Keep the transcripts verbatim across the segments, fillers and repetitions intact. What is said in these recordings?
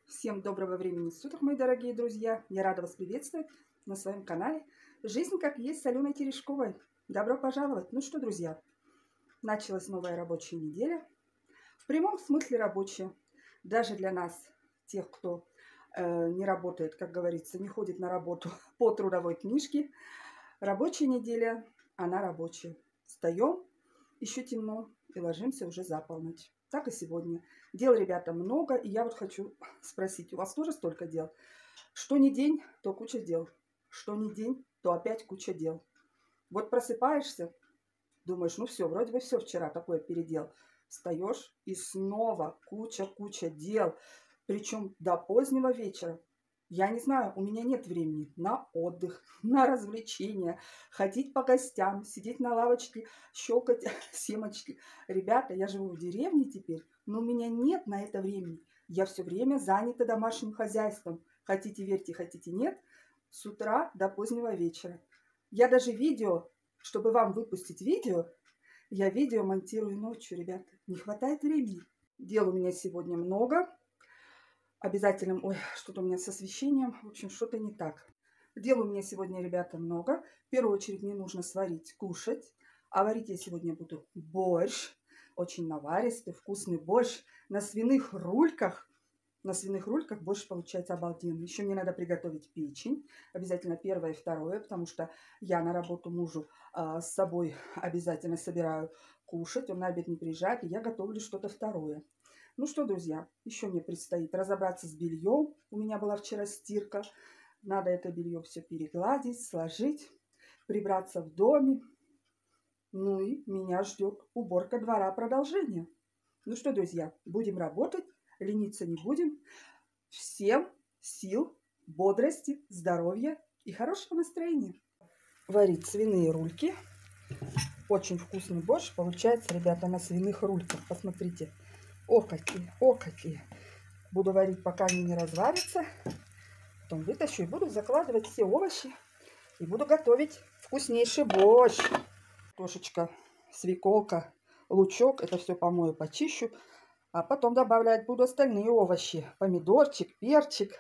Всем доброго времени суток, мои дорогие друзья! Я рада вас приветствовать на своем канале «Жизнь как есть» с Аленой Терешковой. Добро пожаловать! Ну что, друзья, началась новая рабочая неделя. В прямом смысле рабочая. Даже для нас, тех, кто э, не работает, как говорится, не ходит на работу по трудовой книжке. Рабочая неделя, она рабочая. Встаем, еще темно, и ложимся уже за полночь. Так и сегодня. Дел, ребята, много, и я вот хочу спросить, у вас тоже столько дел? Что ни день, то куча дел. Что ни день, то опять куча дел. Вот просыпаешься, думаешь, ну все, вроде бы все вчера такое передел. Встаешь, и снова куча-куча дел. Причем до позднего вечера. Я не знаю, у меня нет времени на отдых, на развлечения, ходить по гостям, сидеть на лавочке, щелкать семечки. Ребята, я живу в деревне теперь, но у меня нет на это времени. Я все время занята домашним хозяйством. Хотите верьте, хотите нет, с утра до позднего вечера. Я даже видео, чтобы вам выпустить видео, я видео монтирую ночью, ребята. Не хватает времени. Дел у меня сегодня много. Обязательно, ой, что-то у меня с освещением, в общем, что-то не так. Дел у меня сегодня, ребята, много. В первую очередь мне нужно сварить, кушать. А варить я сегодня буду борщ. Очень наваристый, вкусный борщ на свиных рульках. На свиных рульках борщ получается обалденный. Еще мне надо приготовить печень. Обязательно первое и второе, потому что я на работу мужу а, с собой обязательно собираю кушать. Он на обед не приезжает, и я готовлю что-то второе. Ну что, друзья, еще мне предстоит разобраться с бельем. У меня была вчера стирка. Надо это белье все перегладить, сложить, прибраться в доме. Ну и меня ждет уборка двора продолжение. Ну что, друзья, будем работать, лениться не будем. Всем сил, бодрости, здоровья и хорошего настроения. Варить свиные рульки. Очень вкусный борщ получается, ребята, на свиных рульках. Посмотрите. О, какие, о, какие. Буду варить, пока они не разварятся. Потом вытащу и буду закладывать все овощи. И буду готовить вкуснейший борщ. Картошечка, свеколка, лучок. Это все помою, почищу. А потом добавлять буду остальные овощи. Помидорчик, перчик.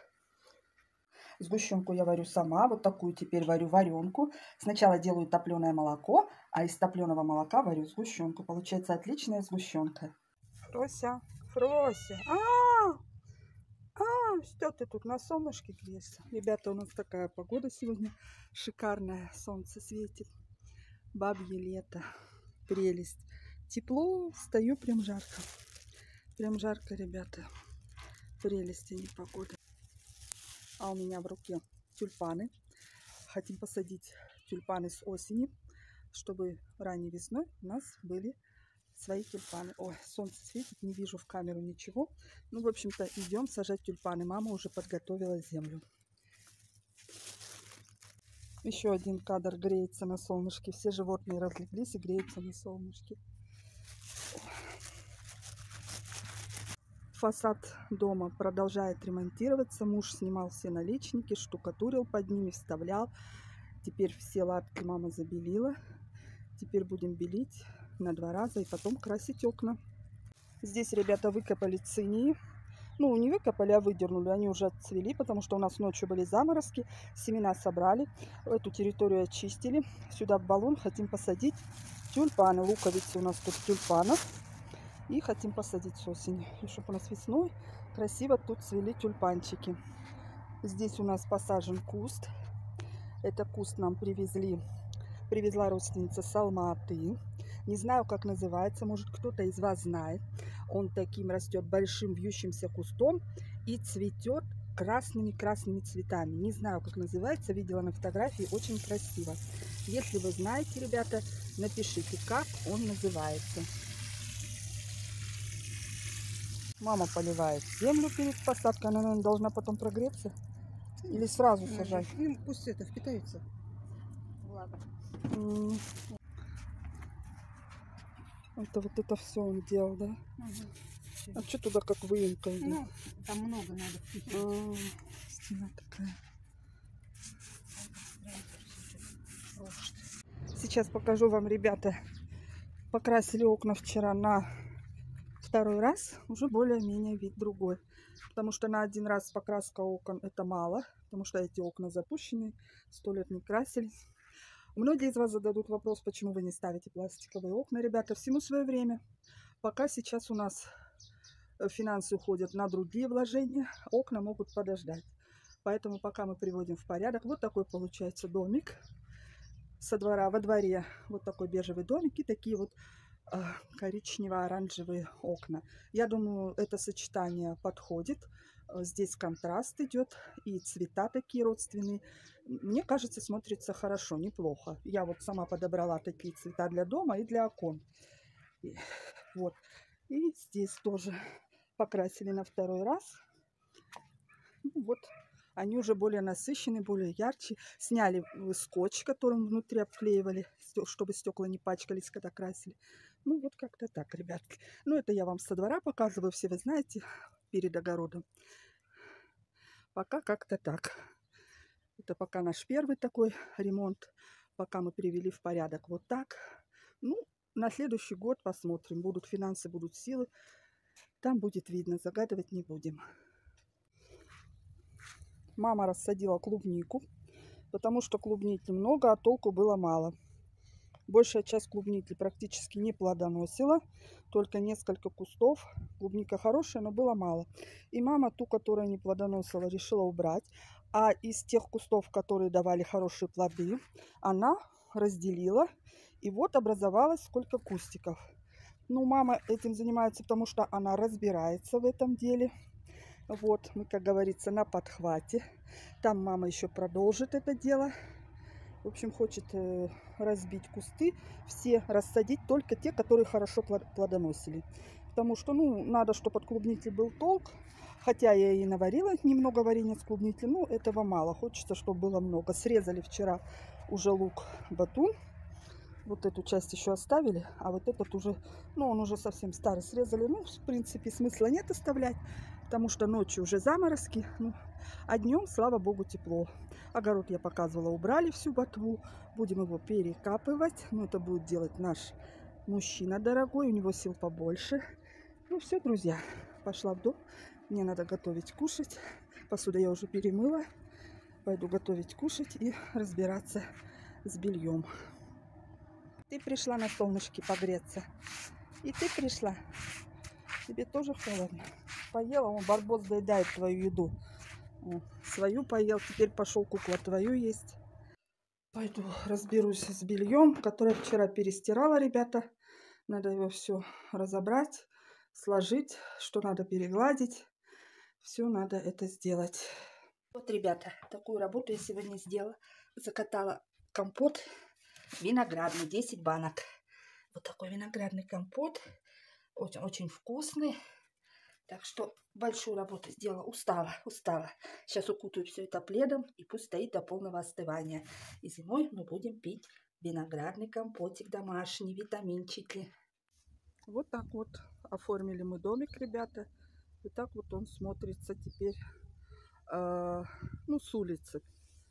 Сгущенку я варю сама. Вот такую теперь варю варенку. Сначала делаю топленое молоко, а из топленого молока варю сгущенку. Получается отличная сгущенка. Фрося, Фрося, а, а, что ты тут на солнышке греешься? Ребята, у нас такая погода сегодня шикарная, солнце светит, бабье лето, прелесть. Тепло, стою, прям жарко, прям жарко, ребята, прелесть, а не погода. А у меня в руке тюльпаны, хотим посадить тюльпаны с осени, чтобы ранней весной у нас были свои тюльпаны. Ой, солнце светит, не вижу в камеру ничего. Ну, в общем-то, идем сажать тюльпаны. Мама уже подготовила землю. Еще один кадр, греется на солнышке. Все животные разлеглись и греются на солнышке. Фасад дома продолжает ремонтироваться. Муж снимал все наличники, штукатурил под ними, вставлял. Теперь все лапки мама забелила. Теперь будем белить на два раза и потом красить окна. Здесь ребята выкопали цинии. Ну, не выкопали, а выдернули. Они уже отцвели, потому что у нас ночью были заморозки. Семена собрали. Эту территорию очистили. Сюда в баллон хотим посадить тюльпаны. Луковицы у нас тут тюльпанов. И хотим посадить с осени. И чтобы у нас весной красиво тут цвели тюльпанчики. Здесь у нас посажен куст. Это куст нам привезли. Привезла родственница с Алматы. Не знаю, как называется. Может, кто-то из вас знает. Он таким растет большим вьющимся кустом и цветет красными-красными цветами. Не знаю, как называется. Видела на фотографии. Очень красиво. Если вы знаете, ребята, напишите, как он называется. Мама поливает землю перед посадкой. Она, наверное, должна потом прогреться. Или сразу сажать? Пусть это впитается. Ладно. Это вот это все он делал, да? Угу. А что туда как выемка? Ну, там много надо впитать. А, стена такая. Сейчас покажу вам, ребята. Покрасили окна вчера на второй раз. Уже более-менее вид другой. потому что на один раз покраска окон это мало, потому что эти окна запущены, сто лет не красились. Многие из вас зададут вопрос, почему вы не ставите пластиковые окна. Ребята, всему свое время. Пока сейчас у нас финансы уходят на другие вложения, окна могут подождать. Поэтому пока мы приводим в порядок. Вот такой получается домик со двора. Во дворе вот такой бежевый домик и такие вот э, коричнево-оранжевые окна. Я думаю, это сочетание подходит. Здесь контраст идет и цвета такие родственные. Мне кажется, смотрится хорошо, неплохо. Я вот сама подобрала такие цвета для дома и для окон. И, вот. И здесь тоже покрасили на второй раз. Ну, вот. Они уже более насыщенные, более ярче. Сняли скотч, которым внутри обклеивали, чтобы стекла не пачкались, когда красили. Ну, вот как-то так, ребятки. Ну, это я вам со двора показываю. Все вы знаете, перед огородом. Пока как-то так. Это пока наш первый такой ремонт. Пока мы привели в порядок вот так. Ну, на следующий год посмотрим. Будут финансы, будут силы. Там будет видно. Загадывать не будем. Мама рассадила клубнику, потому что клубники много, а толку было мало. Большая часть клубники практически не плодоносила, только несколько кустов. Клубника хорошая, но было мало. И мама ту, которая не плодоносила, решила убрать. А из тех кустов, которые давали хорошие плоды, она разделила. И вот образовалось сколько кустиков. Ну, мама этим занимается, потому что она разбирается в этом деле. Вот, мы, как говорится, на подхвате. Там мама еще продолжит это дело. В общем, хочет э, разбить кусты, все рассадить, только те, которые хорошо плодоносили. Потому что, ну, надо, чтобы от клубники был толк. Хотя я и наварила немного варенья с клубники, но этого мало. Хочется, чтобы было много. Срезали вчера уже лук-батун. Вот эту часть еще оставили, а вот этот уже, ну, он уже совсем старый. Срезали, ну, в принципе, смысла нет оставлять, потому что ночью уже заморозки, ну, а днем, слава богу, тепло. Огород я показывала, убрали всю ботву, будем его перекапывать. Ну, это будет делать наш мужчина дорогой, у него сил побольше. Ну, все, друзья, пошла в дом, мне надо готовить кушать. Посуду я уже перемыла, пойду готовить кушать и разбираться с бельем. Ты пришла на солнышке погреться. И ты пришла. Тебе тоже холодно. Поела, он Барбос доедает твою еду. О, свою поел, теперь пошел кукла твою есть. Пойду разберусь с бельем, которое вчера перестирала, ребята. Надо его все разобрать, сложить, что надо перегладить. Все надо это сделать. Вот, ребята, такую работу я сегодня сделала. Закатала компот. Виноградный, десять банок. Вот такой виноградный компот. Очень, очень вкусный. Так что большую работу сделала. Устала, устала. Сейчас укутаю все это пледом и пусть стоит до полного остывания. И зимой мы будем пить виноградный компотик домашний, витаминчики. Вот так вот оформили мы домик, ребята. И так вот он смотрится теперь, э, ну, с улицы.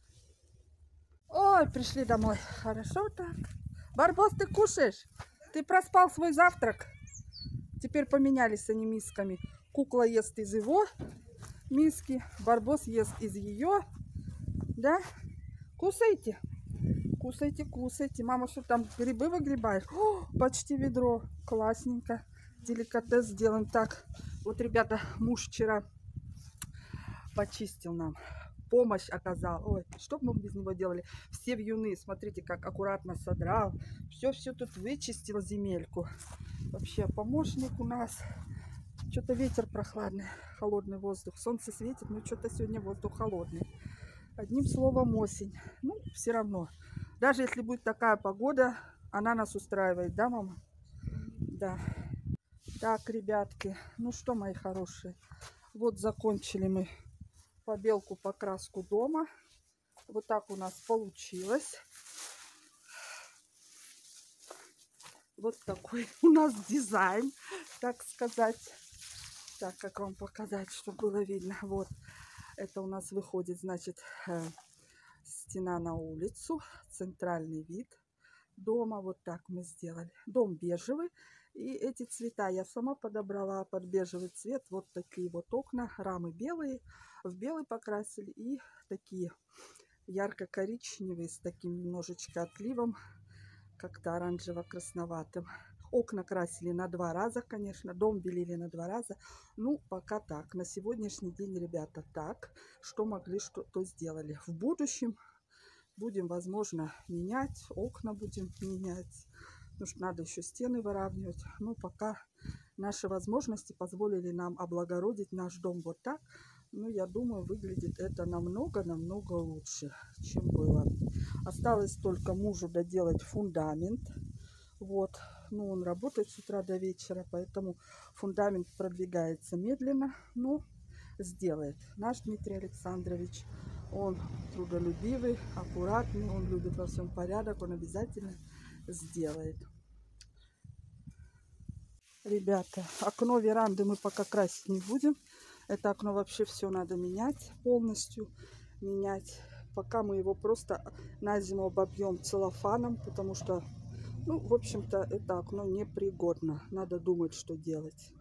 Ой, пришли домой. Хорошо так. Барбос, ты кушаешь? Ты проспал свой завтрак? Теперь поменялись они мисками. Кукла ест из его миски, Барбос ест из ее. Да? Кусайте. Кусайте, кусайте. Мама, что там, грибы выгребаешь? О, почти ведро. Классненько. Деликатес сделаем. Так, вот, ребята, муж вчера почистил нам. Помощь оказал. Ой, что бы мы без него делали? Все вьюны, смотрите, как аккуратно содрал. Все-все тут вычистил земельку. Вообще помощник у нас. Что-то ветер прохладный, холодный воздух. Солнце светит, но что-то сегодня воздух холодный. Одним словом, осень. Ну, все равно. Даже если будет такая погода, она нас устраивает, да, мама? Да. Так, ребятки, ну что, мои хорошие, вот закончили мы побелку, покраску дома. Вот так у нас получилось. Вот такой у нас дизайн, так сказать. Так, как вам показать, чтобы было видно. Вот, это у нас выходит, значит, э, стена на улицу, центральный вид дома. Вот так мы сделали. Дом бежевый. И эти цвета я сама подобрала под бежевый цвет. Вот такие вот окна, рамы белые, в белый покрасили. И такие ярко-коричневые с таким немножечко отливом, как-то оранжево-красноватым. Окна красили на два раза, конечно, дом белили на два раза. Ну, пока так. На сегодняшний день, ребята, так. Что могли, что то сделали. В будущем будем, возможно, менять. Окна будем менять. Потому что надо еще стены выравнивать. Но пока наши возможности позволили нам облагородить наш дом вот так. Ну, я думаю, выглядит это намного-намного лучше, чем было. Осталось только мужу доделать фундамент. Вот. Ну, он работает с утра до вечера, поэтому фундамент продвигается медленно, но сделает. Наш Дмитрий Александрович, он трудолюбивый, аккуратный, он любит во всем порядок, он обязательно сделает. Ребята, окно веранды мы пока красить не будем. Это окно вообще все надо менять, полностью менять. Пока мы его просто на зиму обобьем целлофаном, потому что, ну, в общем-то, это окно непригодно. Надо думать, что делать.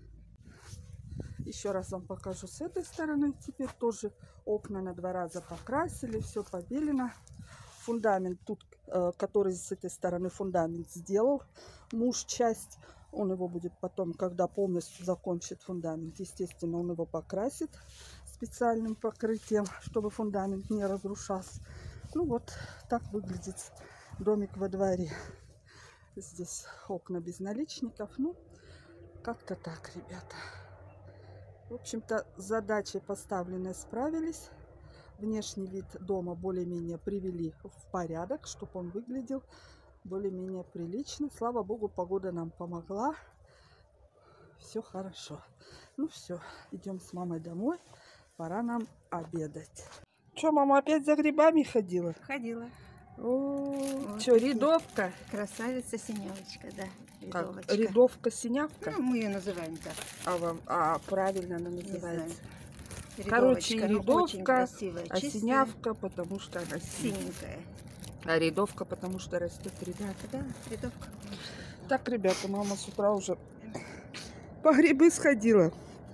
Еще раз вам покажу с этой стороны. Теперь тоже окна на два раза покрасили, все побелено. Фундамент тут, который с этой стороны фундамент сделал муж часть. Он его будет потом, когда полностью закончит фундамент, естественно, он его покрасит специальным покрытием, чтобы фундамент не разрушался. Ну вот так выглядит домик во дворе. Здесь окна без наличников. Ну, как-то так, ребята. В общем-то, с задачей поставленной справились. Внешний вид дома более-менее привели в порядок, чтобы он выглядел более-менее прилично. Слава богу, погода нам помогла. Все хорошо. Ну все, идем с мамой домой. Пора нам обедать. Че, мама опять за грибами ходила? Ходила. Вот. Че, рядовка? Красавица синявочка, да. Как? Рядовка синявка? Ну, мы ее называем так. А, вам, а правильно она называется? Короче, рядовка, а синявка, потому что она синенькая. А рядовка, потому что растет ребята. Да, рядовка. Так, ребята, мама с утра уже по грибы сходила.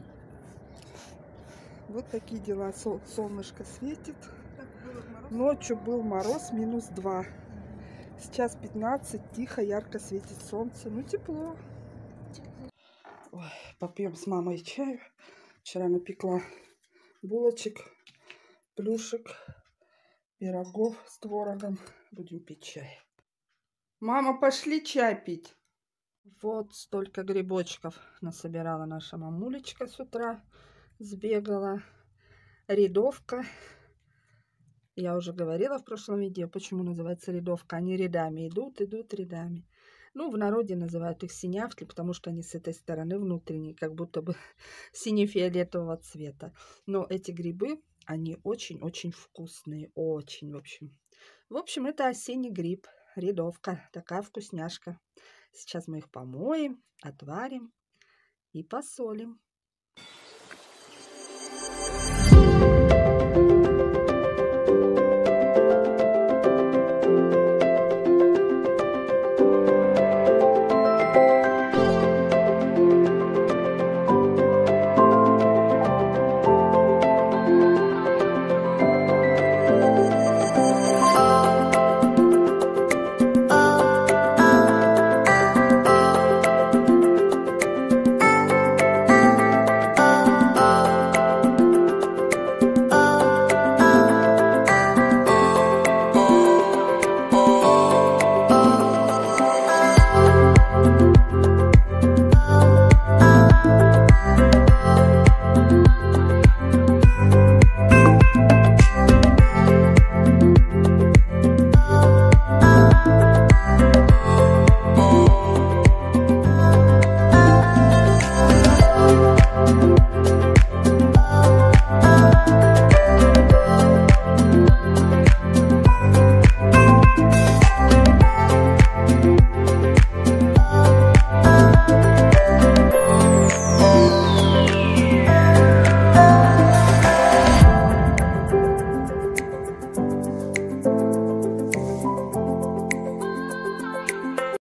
Вот такие дела. Сол, солнышко светит. Ночью был мороз минус два. Сейчас пятнадцать, тихо, ярко светит солнце. Ну, тепло. Ой, попьем с мамой чаю. Вчера напекла булочек, плюшек, пирогов с творогом. Будем пить чай. Мама, пошли чай пить. Вот столько грибочков насобирала наша мамулечка с утра. Сбегала. Рядовка. Я уже говорила в прошлом видео, почему называется рядовка. Они рядами идут, идут рядами. Ну, в народе называют их синявки, потому что они с этой стороны внутренние, как будто бы сине-фиолетового цвета. Но эти грибы, они очень-очень вкусные. Очень, в общем. В общем, это осенний гриб. Рядовка. Такая вкусняшка. Сейчас мы их помоем, отварим и посолим.